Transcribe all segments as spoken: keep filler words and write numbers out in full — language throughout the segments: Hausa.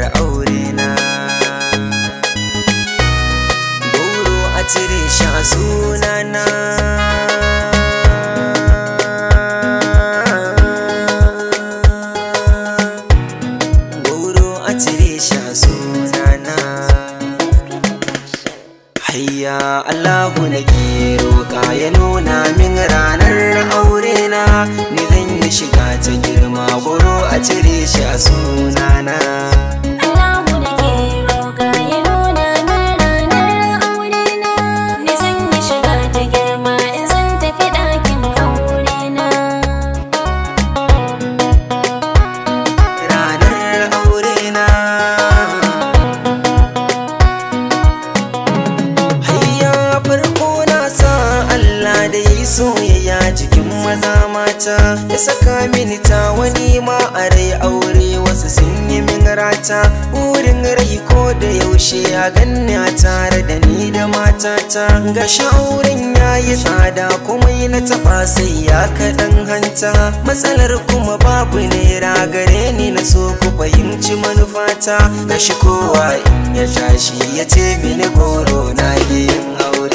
aure na. Goro a cire shi a sunana. Goro a cire shi a sunana. Hayya Allahu nake roƙa ya nuna min ranar aure na, ni zan yi shiga ta girma. Goro a cire shi a sunana. Allahu nake roƙa ya nuna min ranar aure na, ni zan yi shiga ta girma in zan tafi ɗakin aure na. Ranar aure na. Farko na sa Allah da ya yi soyayya cikin maza mata, ya saka mini ta wani ma a rai aure wasu sun yi min rata. Wurin rai ko da yaushe a ganni a tare da ni da matata. Gashi auren ya yi tsada kuma yi na taɓa sai ya kaɗan hanta. Matsalar kuma babu naira gare ni, na so ku fahimci manufata. Gashi kowa in ya tashi ya ce mini goro na yin aure.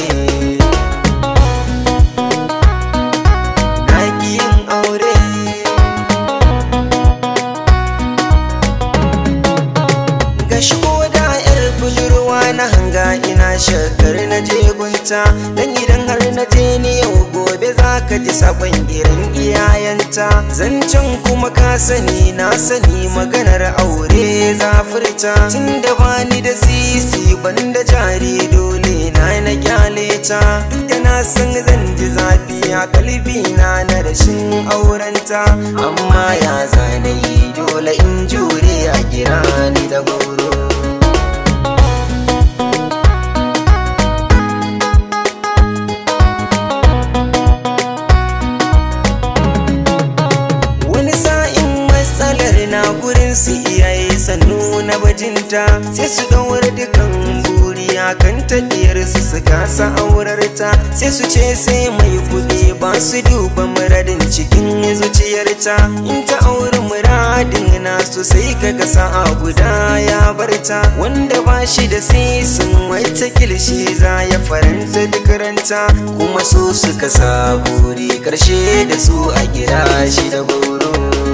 Na hanga ina shakar na je gunta, dan idan har na je ni yau gobe za ka ji sabon irin iyayenta. Zancen kuma ka sani na sani maganar aure zafirta. Tun da bani da sisi banda jari dole na na kyale ta, duk da na san zan ji zafi a kalbi na na rashin aurenta. Amma ya zanayi dole in jure a kira ni da goro. Gurin su iyaye sannu na bajinta, sai su daura dukan buri akan tafiyar su su kasa aurarta. Sai su ce sai mai kuɗi ba su duba muradin cikin zuciyarta. In ta auri muradin nasu sai ka kasa a guda ya barta. Wanda ba shi da sisin wata kilshi za ya faranta duk ranta, kuma su suka sa buri karshe da su a gira shi da goro.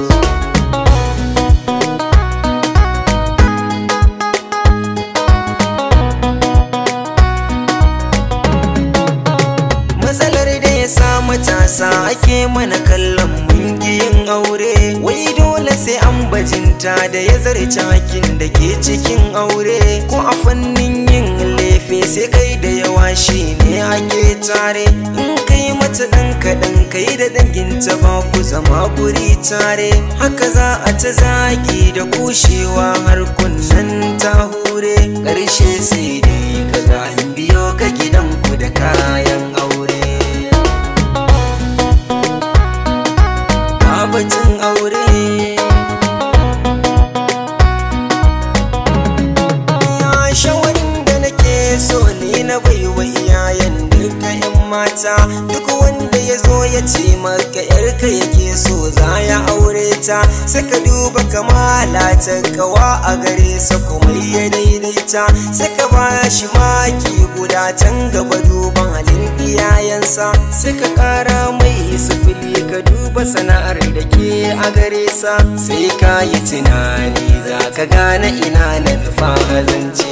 Matasa ake mana kallon mungiyin aure, wai dole sai an bajinta da ya zarce hakin da ke cikin aure. Ko a fannin yin lefe sai kai da yawa shi ne ake tare. In kai mata ɗan kaɗan kai da danginta ba ku zama guri tare. Haka za a ta zagi da kushewa har kunnen ta hure. Ƙarshe sai dai kaga an biyo ka gidanku da kayan aure. Batun aure ya shawarin da nake so ni na baiwa iyayen duka yan mata. Duk wanda ya zo ya ce maka yarka yake so za ya aure ta, sai ka duba kamala ta kawa a gare sa kuma ya daidaita. Sai ka ba shi maki guda can gaba duban halin iyayensa, sai ka kara mai sifili ka duba sana'ar da ke a gare sa. Sai ka yi tunani za ka gane ina na nufa zance.